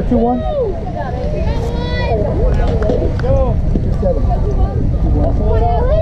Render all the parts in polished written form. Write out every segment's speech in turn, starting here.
2-1. Go. 7. 2-1.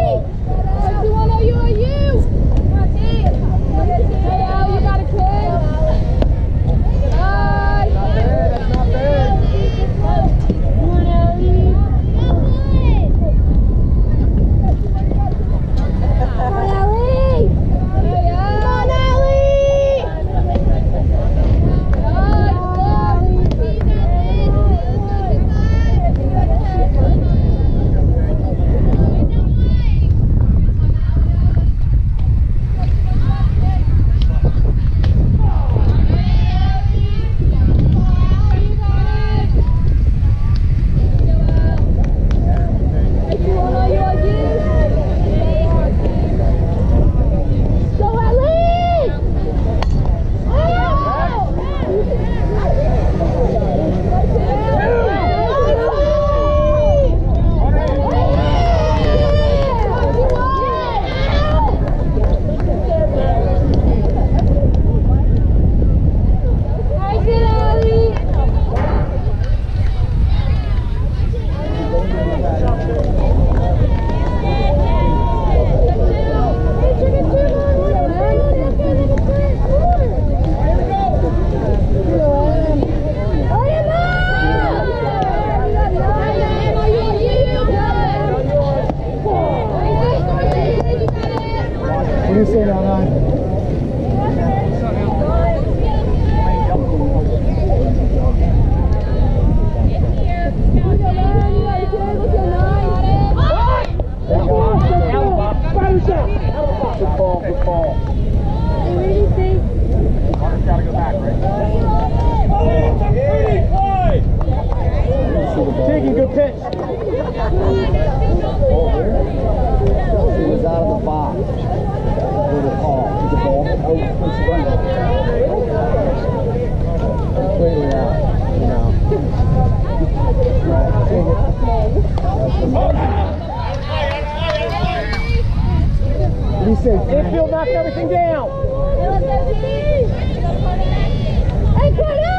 Infield knocked everything down. Hey, Carter!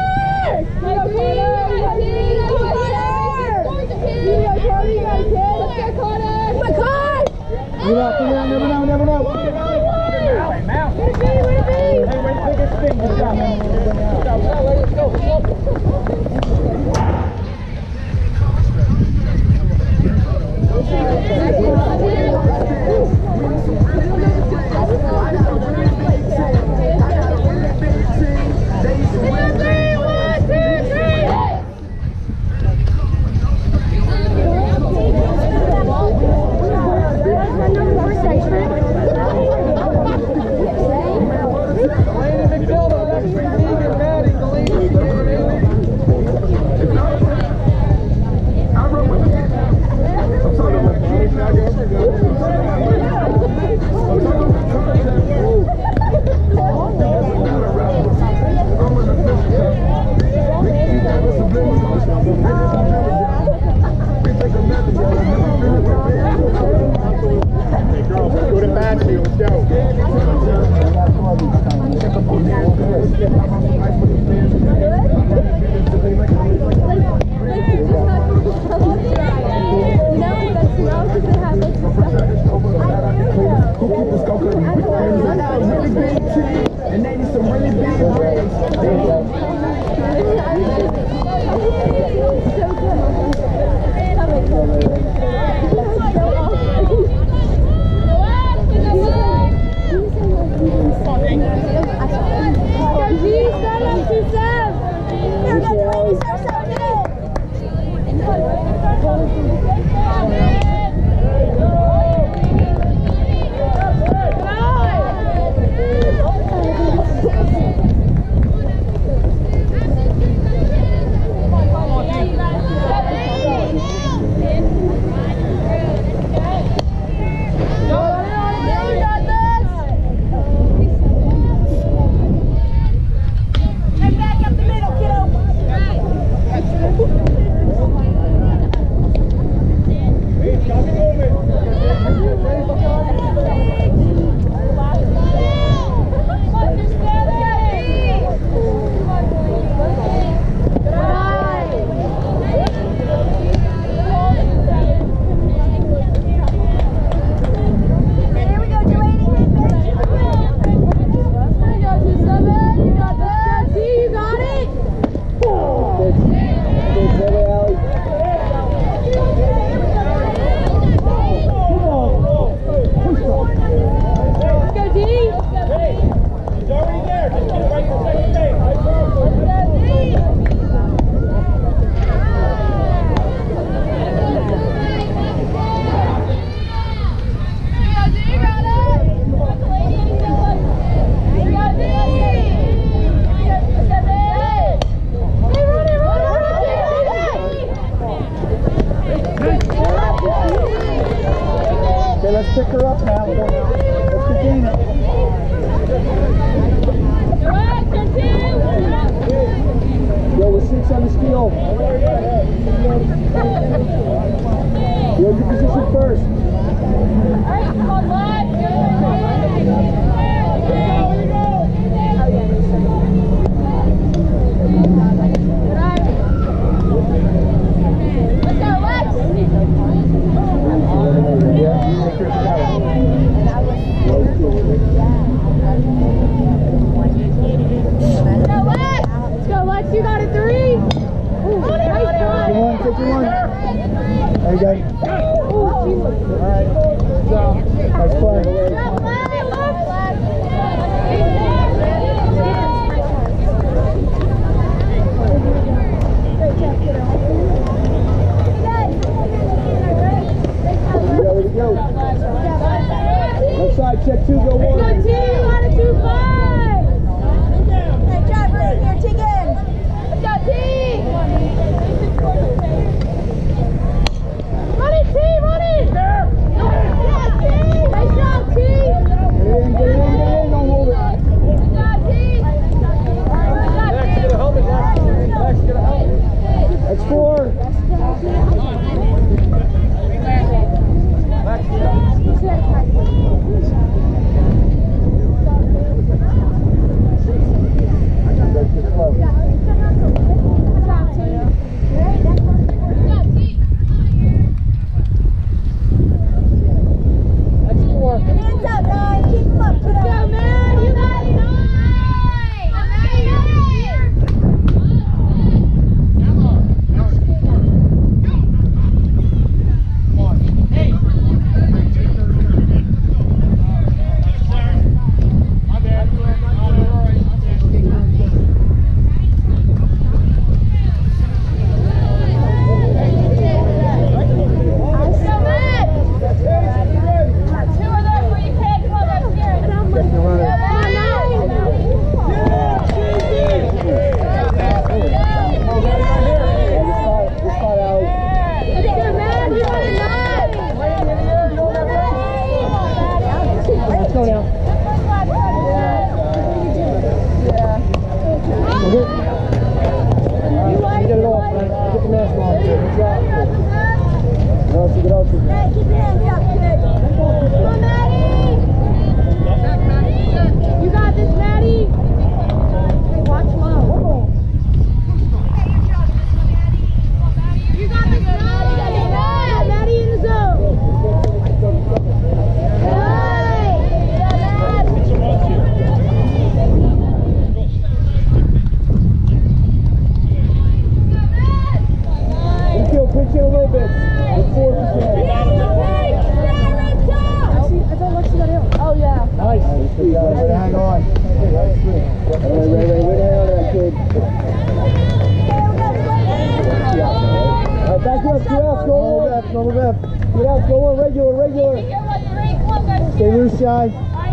Never know. Go! Okay, let's pick her up now. Let's contain it. Yo, with 6 on the steel. Hold your position first. You got a 3. Ooh, nice one. Take your one. There you go. All right. Nice play. There we go. Left side, check 2, go 1. Go T, you got a 2-5. Hey, Jeff, right here, take in. Let's go T. Run it, T, run it. Yeah, T. Nice job, T. Get in, don't hold it. Good job, T. Lex, get a helmet, Lex, get a helmet. That's 4. Hands out, 9. Keep them up, kiddo. Go, man. You got it. Hey, keep your hands up, kid. Come on, Maddie. You got this, Maddie. Hey, watch low. You got this, Maddie. Yeah, Maddie in the zone. Pitch in a little bit. With 4%. Oh, yeah. Nice. Good job. Way to hang on. Way to hang on to that kid. All right, back up. 2 outs. Go left. Go left. 2 outs. Go on. Regular. Stay loose, Shy.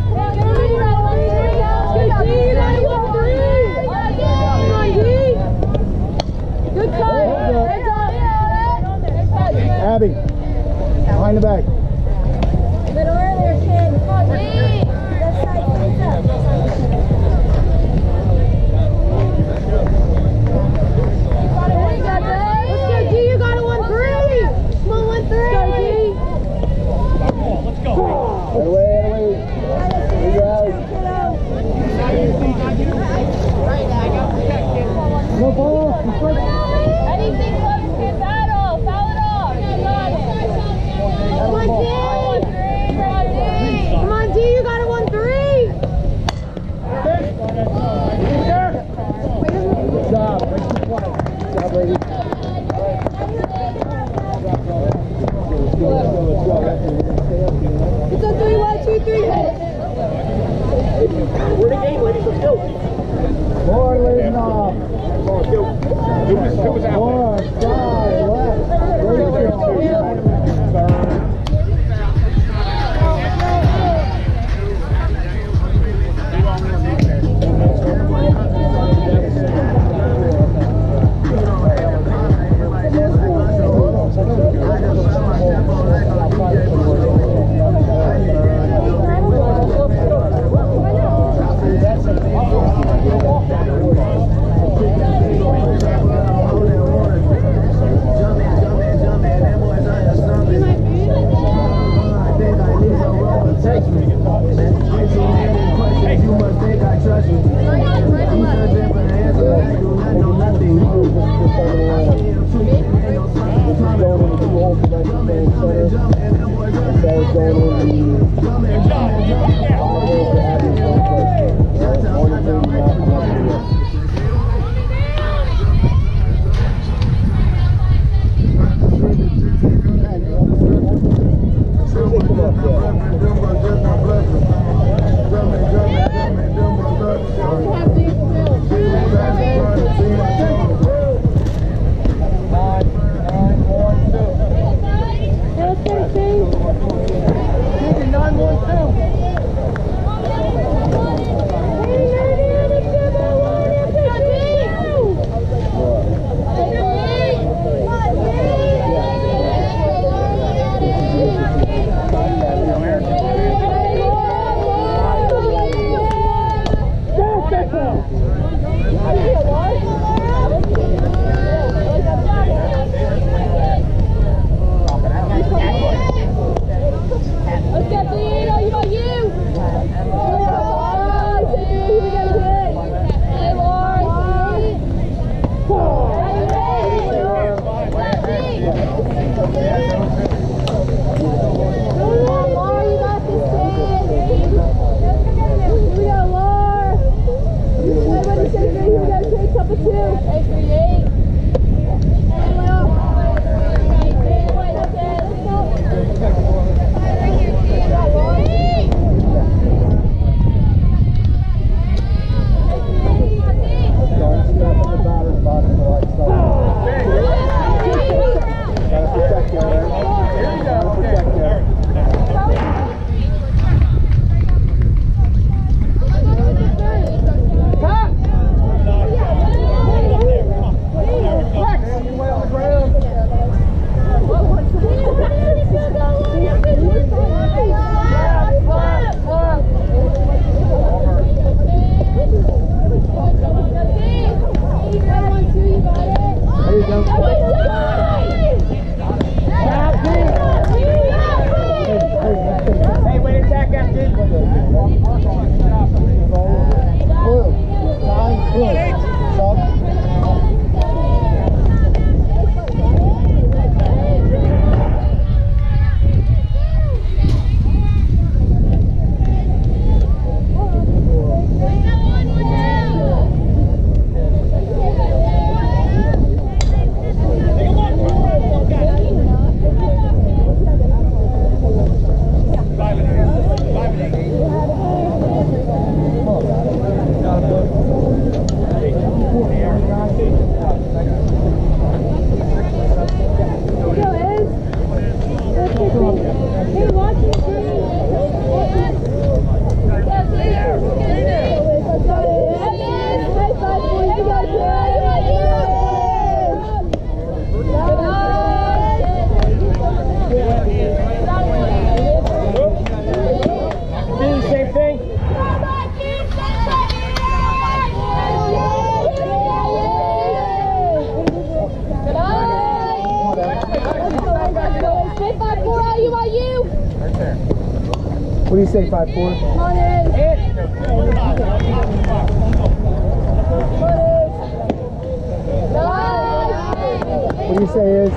Good cut. Abby, behind the back. A little earlier, kid. Left side, hands up. Let's go, G. You got a 1-3. Come on, 1-3. Let's go. Right away. There you go. No ball. Anything close to battle. Foul it off. text me. You must think I trust you. I'm searching for the answer. I know nothing. What do you say, 5'4"? Come on in. What do you say is?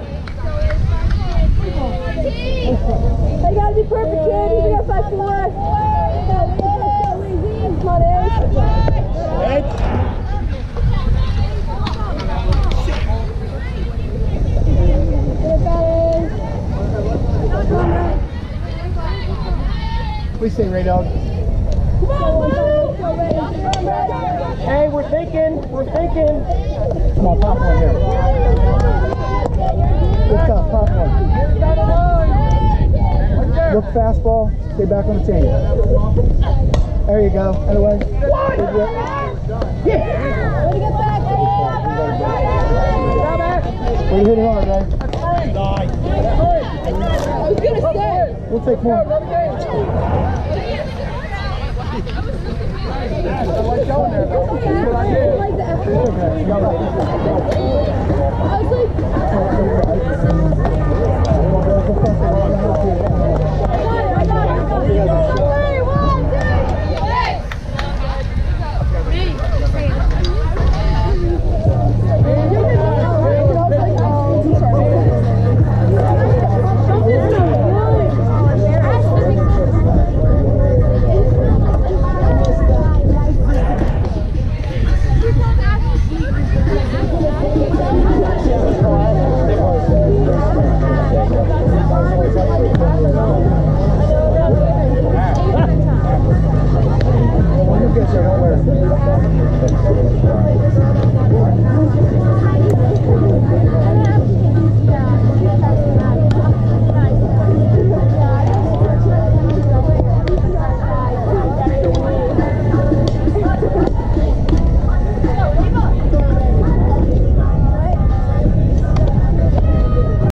I gotta be perfect, kid. You got 5'4". Come on in. What do you say, Ray Dog? Hey, we're thinking. Come on, pop one here. Good stuff, pop one. Look fastball, stay back on the chain. There you go. Anyway. Yeah. We're hitting hard, right? I was gonna say. We'll take more. I was like,